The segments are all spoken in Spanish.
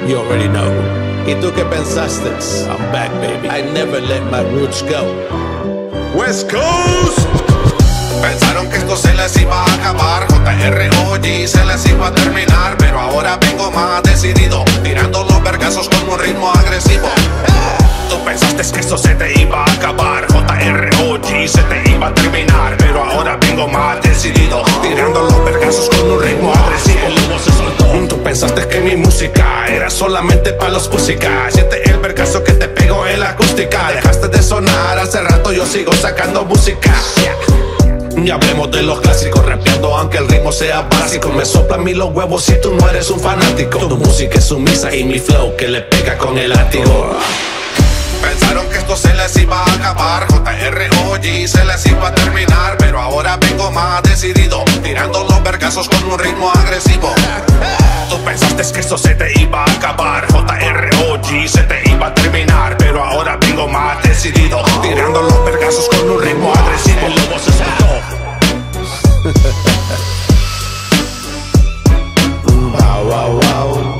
You already know. ¿Y tú qué pensaste? I'm back, baby. I never let my roots go. West Coast. Pensaron que esto se les iba a acabar, JROG se les iba a terminar, pero ahora vengo más decidido, tirando los vergazos con un ritmo agresivo. Tú pensaste que esto se te iba a acabar, JROG se te iba a terminar, pero ahora vengo más decidido, tirando los vergazos con un ritmo agresivo. El lobo se soltó. Tú pensaste que mi música era solamente para los pusicas. Siente el vergazo que te pegó en la acústica. Dejaste de sonar, hace rato yo sigo sacando música. Y hablemos de los clásicos, rapeando aunque el ritmo sea básico. Me soplan a mí los huevos si tú no eres un fanático. Tu música es sumisa y mi flow que le pega con el látigo. Pensaron que esto se les iba a acabar, JROG se les iba a terminar, pero ahora vengo más decidido, tirando los vergazos con un ritmo agresivo. Tú pensaste que esto se te iba a acabar, JROG se te iba a terminar, pero ahora vengo más decidido, tirando los vergazos con un ritmo agresivo. El lobo se soltó. Bow, wow, wow.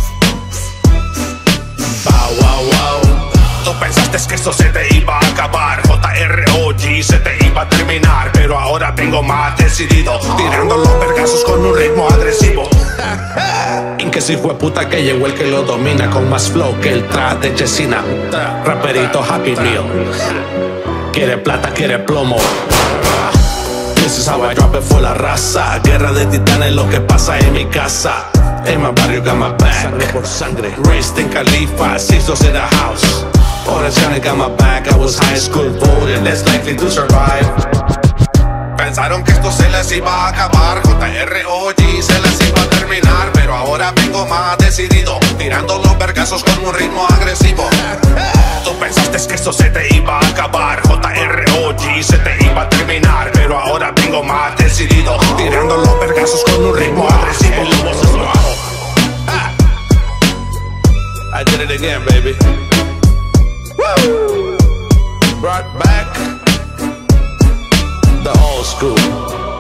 Bow, wow, wow. Tú pensaste que esto se te iba a acabar, JROG se te iba a terminar, pero ahora vengo más decidido, tirando los vergazos con un ritmo agresivo. Y que si fue puta que llegó el que lo domina, con más flow que el trap de Chesina. Raperito Happy Meal. Quiere plata, quiere plomo. This is how I drop it for la raza. Guerra de titanes, lo que pasa en mi casa. En mi barrio got my back. Sangre por sangre. Raised in Khalifa, Sixtos in the house. Orange County got my back. I was high school voted, less likely to survive. Pensaron que esto se les iba a acabar, JROG se les iba a terminar, pero ahora vengo más decidido, tirando los vergazos con un ritmo agresivo. Tú pensaste que esto se te iba a acabar, JROG se te iba a terminar, pero ahora vengo más decidido, tirando los vergazos con un ritmo agresivo. El lobo se soltó. I did it again, baby. Woo! Brought back the old school.